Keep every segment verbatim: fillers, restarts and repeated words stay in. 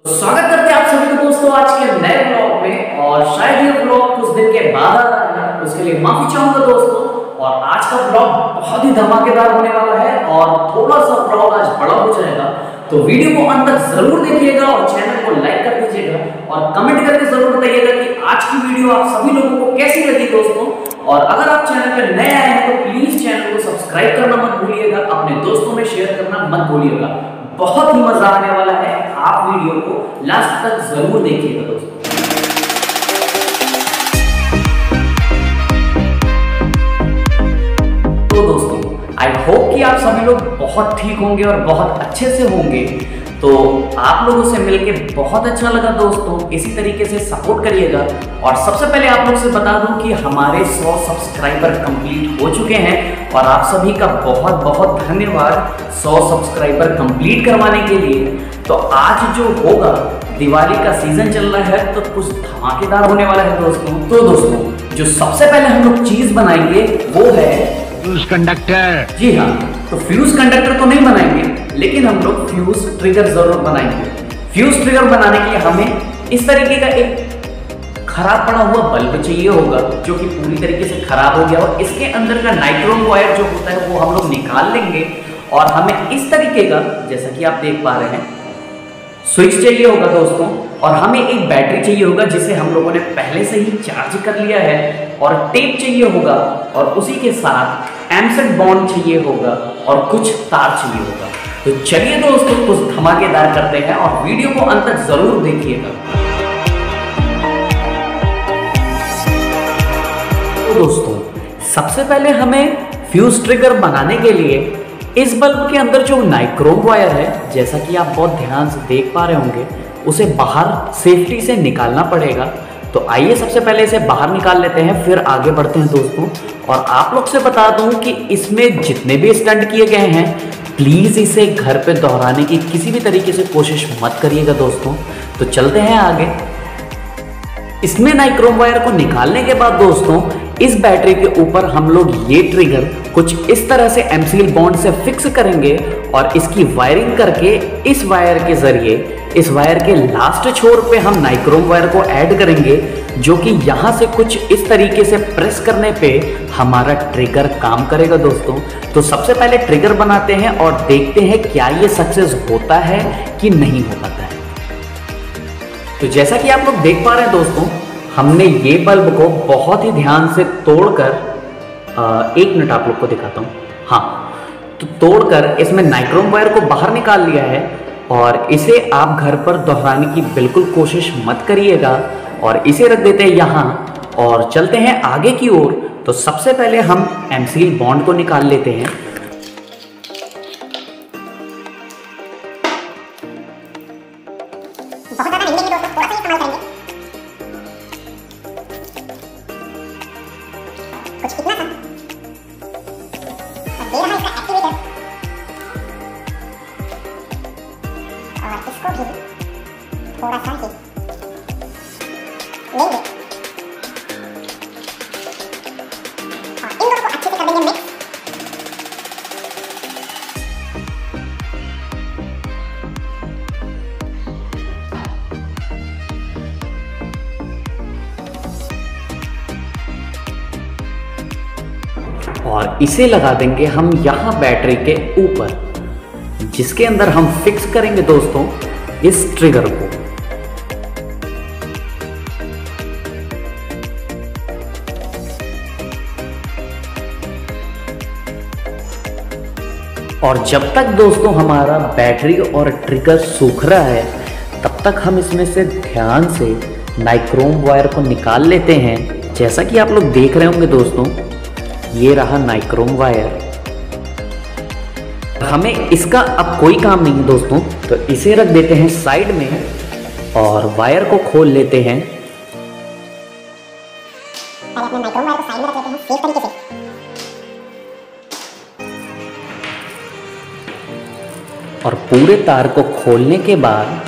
स्वागत करते हैं आप सभी को दोस्तों आज के नए ब्लॉग में। और शायद ये ब्लॉग कुछ दिन के बाद आ रहा है, उसके लिए माफी चाहूंगा दोस्तों। और आज का ब्लॉग बहुत ही धमाकेदार होने वाला है और थोड़ा सा ब्लॉग आज बड़ा हो जाएगा, तो वीडियो को अंत तक जरूर देखिएगा और चैनल को लाइक कर दीजिएगा और कमेंट करके जरूर बताइएगा कि आज की वीडियो आप सभी लोगों को कैसी लगी दोस्तों। और अगर आप चैनल पर नए आए हैं तो प्लीज चैनल को सब्सक्राइब करना मत भूलिएगा, अपने दोस्तों में शेयर करना मत भूलिएगा। बहुत ही मजा आने वाला है, आप वीडियो को लास्ट तक जरूर देखिएगा दोस्तों। तो दोस्तों आई होप कि आप सभी लोग बहुत ठीक होंगे और बहुत अच्छे से होंगे। तो आप लोगों से मिलके बहुत अच्छा लगा दोस्तों, इसी तरीके से सपोर्ट करिएगा। और सबसे पहले आप लोग से बता दूं कि हमारे सौ सब्सक्राइबर कंप्लीट हो चुके हैं और आप सभी का बहुत बहुत धन्यवाद सौ सब्सक्राइबर कंप्लीट करवाने के लिए। तो आज जो होगा, दिवाली का सीजन चल रहा है तो कुछ धमाकेदार होने वाला है दोस्तों। तो दोस्तों जो सबसे पहले हम लोग चीज बनाएंगे वो है फ्यूज कंडक्टर। जी हाँ, तो फ्यूज कंडक्टर तो नहीं बनाएंगे, लेकिन हम लोग फ्यूज ट्रिगर जरूर बनाएंगे। फ्यूज ट्रिगर बनाने के लिए हमें इस तरीके का एक खराब पड़ा हुआ बल्ब चाहिए होगा, जो कि पूरी तरीके से खराब हो गया और इसके अंदर का नाइट्रोन वायर जो होता है वो हम लोग निकाल लेंगे। और हमें इस तरीके का, जैसा कि आप देख पा रहे हैं, स्विच चाहिए होगा दोस्तों। और हमें एक बैटरी चाहिए होगा जिसे हम लोगों ने पहले से ही चार्ज कर लिया है। और टेप चाहिए होगा और उसी के साथ एमसेट बॉन्ड चाहिए होगा और कुछ तार चाहिए होगा। तो चलिए दोस्तों कुछ धमाकेदार करते हैं और वीडियो को अंत तक जरूर देखिएगा। तो दोस्तों सबसे पहले हमें फ्यूज ट्रिगर बनाने के लिए इस बल्ब के अंदर जो नाइक्रोम वायर है, जैसा कि आप बहुत ध्यान से देख पा रहे होंगे, उसे बाहर सेफ्टी से निकालना पड़ेगा। तो आइए सबसे पहले इसे बाहर निकाल लेते हैं, फिर आगे बढ़ते हैं दोस्तों। और आप लोग से बता दूं कि इसमें जितने भी स्टंट किए गए हैं, प्लीज़ इसे घर पे दोहराने की किसी भी तरीके से कोशिश मत करिएगा दोस्तों। तो चलते हैं आगे। इसमें नाइक्रोम वायर को निकालने के बाद दोस्तों इस बैटरी के ऊपर हम लोग ये ट्रिगर कुछ इस तरह से एमसीएल बॉन्ड से फिक्स करेंगे और इसकी वायरिंग करके इस वायर के जरिए इस वायर के लास्ट छोर पे हम नाइक्रोम वायर को ऐड करेंगे, जो कि यहाँ से कुछ इस तरीके से प्रेस करने पे हमारा ट्रिगर काम करेगा दोस्तों। तो सबसे पहले ट्रिगर बनाते हैं और देखते हैं क्या ये सक्सेस होता है कि नहीं हो पाता है। तो जैसा कि आप लोग देख पा रहे हैं दोस्तों, हमने ये बल्ब को बहुत ही ध्यान से तोड़कर, एक मिनट आप लोग को दिखाता हूँ। हाँ, तो तोड़कर इसमें नाइक्रोम वायर को बाहर निकाल लिया है और इसे आप घर पर दोहराने की बिल्कुल कोशिश मत करिएगा। और इसे रख देते हैं यहाँ और चलते हैं आगे की ओर। तो सबसे पहले हम एमसीएल बॉन्ड को निकाल लेते हैं। बहुत ज्यादा नहीं लेंगे दोस्तों, थोड़ा सा इस्तेमाल करेंगे। कुछ इतना था और दे रहा है इसका एक्टिवेटर। और इसको भी थोड़ा सा ही लेंगे और इन दोनों को अच्छे से कर देंगे मिक्स। और इसे लगा देंगे हम यहाँ बैटरी के ऊपर, जिसके अंदर हम फिक्स करेंगे दोस्तों इस ट्रिगर को। और जब तक दोस्तों हमारा बैटरी और ट्रिगर सूख रहा है, तब तक हम इसमें से ध्यान से नाइक्रोम वायर को निकाल लेते हैं। जैसा कि आप लोग देख रहे होंगे दोस्तों, ये रहा नाइक्रोम वायर। हमें इसका अब कोई काम नहीं है दोस्तों, तो इसे रख देते हैं साइड में और वायर को खोल लेते हैं। पहले अपने नाइक्रोम वायर को साइड में रख लेते हैं सेफ तरीके से। और पूरे तार को खोलने के बाद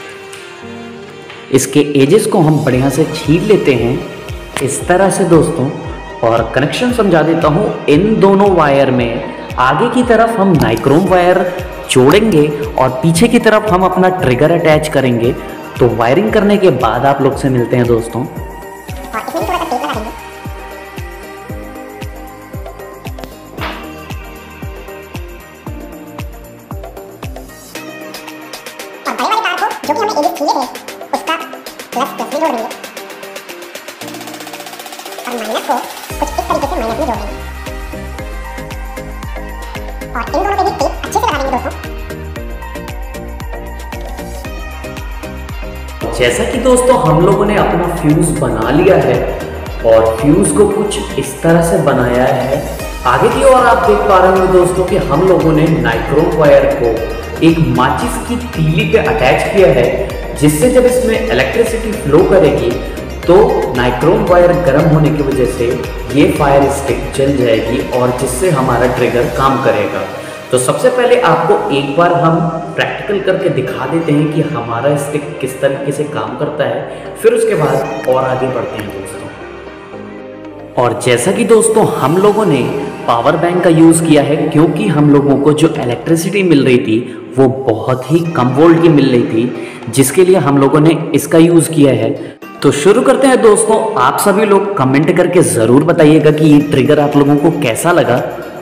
इसके एजेस को हम बढ़िया से छील लेते हैं इस तरह से दोस्तों। और कनेक्शन समझा देता हूँ, इन दोनों वायर में आगे की तरफ हम नाइक्रोम वायर जोड़ेंगे और पीछे की तरफ हम अपना ट्रिगर अटैच करेंगे। तो वायरिंग करने के बाद आप लोग से मिलते हैं दोस्तों। और इसमें भी थोड़ा सा तेल लगा देंगे। और बड़े वाले तार को जो कि हमने एजेस खींचे थे उसका प्लस प्लस में जोड़ देंगे और माइनस को कुछ इस तरीके से माइनस में जोड़ देंगे और इन दोनों पे भी टेप अच्छे से लगा देंगे दोस्तों। जैसा कि दोस्तों हम लोगों ने अपना फ्यूज बना लिया है और फ्यूज को कुछ इस तरह से बनाया है। आगे की ओर आप देख पा रहे हो दोस्तों कि हम लोगों ने नाइक्रोम वायर को एक माचिस की तीली पे अटैच किया है, जिससे जब इसमें इलेक्ट्रिसिटी फ्लो करेगी तो नाइक्रोम वायर गर्म होने की वजह से ये फायर स्टिक जल जाएगी और जिससे हमारा ट्रिगर काम करेगा। तो सबसे पहले आपको एक बार हम प्रैक्टिकल करके दिखा देते हैं कि हमारा स्टिक किस तरीके से काम करता है, फिर उसके बाद और आगे बढ़ते हैं दोस्तों। और जैसा कि दोस्तों हम लोगों ने पावर बैंक का यूज़ किया है, क्योंकि हम लोगों को जो इलेक्ट्रिसिटी मिल रही थी वो बहुत ही कम वोल्ट की मिल रही थी, जिसके लिए हम लोगों ने इसका यूज़ किया है। तो शुरू करते हैं दोस्तों। आप सभी लोग कमेंट करके ज़रूर बताइएगा कि ये ट्रिगर आप लोगों को कैसा लगा।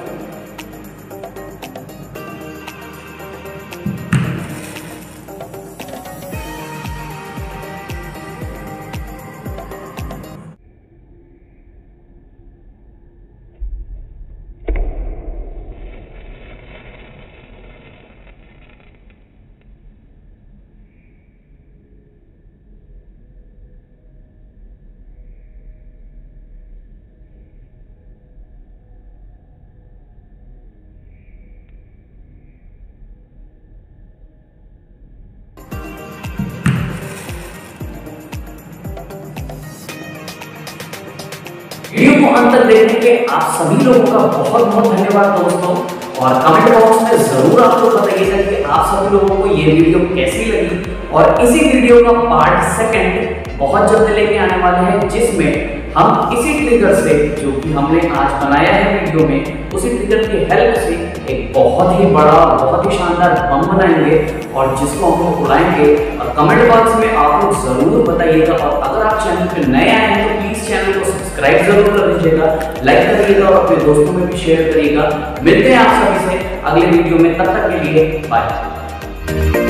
वीडियो को अंत तक देखने के आप सभी लोगों का बहुत बहुत धन्यवाद दोस्तों। और कमेंट बॉक्स में जरूर आप लोग बताइएगा कि आप सभी लोगों को ये वीडियो कैसी लगी। और इसी वीडियो का पार्ट सेकंड बहुत जल्द लेके आने वाले हैं, जिसमें हम इसी ट्रिगर से जो कि हमने आज बनाया है वीडियो में, उसी ट्रिगर की हेल्प से एक बहुत ही बड़ा बहुत ही शानदार बम बनाएंगे और जिसको हम लोग उड़ाएंगे। और कमेंट बॉक्स में आप लोग जरूर बताइएगा। और अगर आप चैनल पे नए आए हैं तो प्लीज चैनल को सब्सक्राइब जरूर कर लीजिएगा, लाइक करिएगा और अपने दोस्तों में भी शेयर करिएगा। मिलते हैं आप सभी से अगले वीडियो में, तब तक के लिए बाय।